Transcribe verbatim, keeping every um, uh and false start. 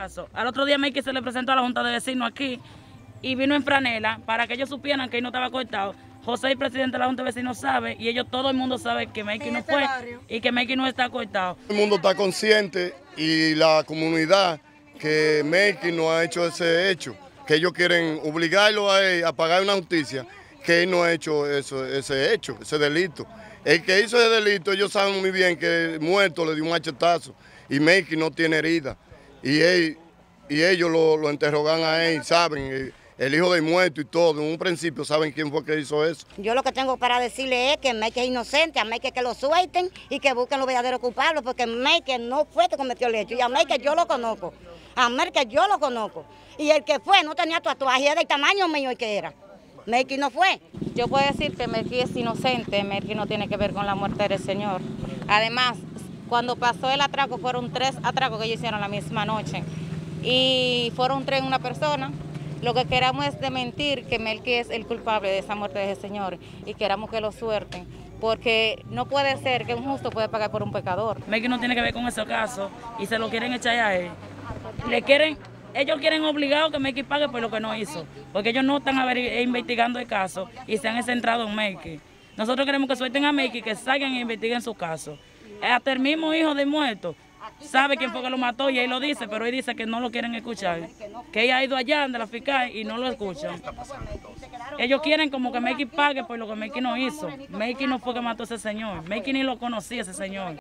caso. Al otro día Meiki se le presentó a la Junta de Vecinos aquí y vino en franela para que ellos supieran que él no estaba cortado. José, el presidente de la Junta de Vecinos, sabe, y ellos, todo el mundo sabe que Meiki no fue y que Meiki no está cortado. El mundo está consciente y la comunidad que Meiki no ha hecho ese hecho, que ellos quieren obligarlo a él a pagar una justicia, que él no ha hecho eso, ese hecho, ese delito. El que hizo ese delito, ellos saben muy bien que el muerto le dio un machetazo y Meiki no tiene herida. Y, él, y ellos lo, lo interrogan a él, saben, el hijo del muerto y todo, en un principio saben quién fue que hizo eso. Yo lo que tengo para decirle es que Meiki es inocente, a Meiki que lo suelten y que busquen los verdaderos culpables, porque Meiki no fue que cometió el hecho, y a Meiki yo lo conozco, a Meiki yo lo conozco. Y el que fue no tenía tatuaje, era del tamaño mío el que era. Meiki no fue. Yo puedo decir que Meiki es inocente, Meiki no tiene que ver con la muerte del señor. Además, cuando pasó el atraco, fueron tres atracos que ellos hicieron la misma noche. Y fueron tres en una persona. Lo que queramos es desmentir que Meiki es el culpable de esa muerte de ese señor y queramos que lo suelten, porque no puede ser que un justo pueda pagar por un pecador. Meiki no tiene que ver con ese caso y se lo quieren echar a él. Le quieren, ellos quieren obligado que Meiki pague por lo que no hizo, porque ellos no están investigando el caso y se han centrado en Meiki. Nosotros queremos que suelten a Meiki, que salgan e investiguen su caso. Hasta el mismo hijo del muerto sabe quién fue que lo mató y él lo dice, pero él dice que no lo quieren escuchar, que ella ha ido allá de la fiscal y no lo escuchan. Ellos quieren como que Meiki pague por lo que Meiki no hizo. Meiki no fue que mató a ese señor, Meiki ni lo conocía ese señor.